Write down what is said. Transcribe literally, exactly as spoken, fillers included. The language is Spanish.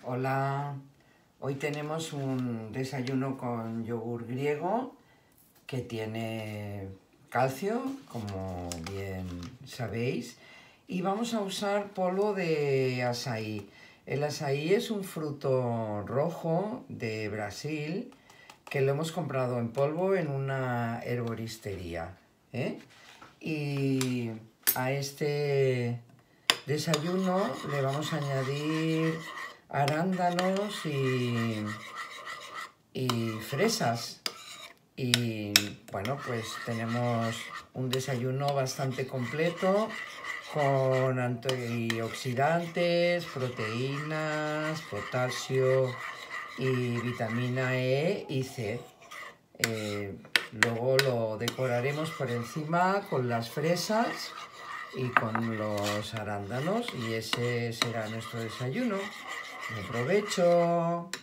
Hola, hoy tenemos un desayuno con yogur griego que tiene calcio, como bien sabéis, y vamos a usar polvo de azaí. El azaí es un fruto rojo de Brasil que lo hemos comprado en polvo en una herboristería, ¿eh? Y a este desayuno le vamos a añadir arándanos y, y fresas. Y bueno, pues tenemos un desayuno bastante completo con antioxidantes, proteínas, potasio y vitamina E y C. Eh, luego lo decoraremos por encima con las fresas y con los arándanos y ese será nuestro desayuno. ¡Buen provecho!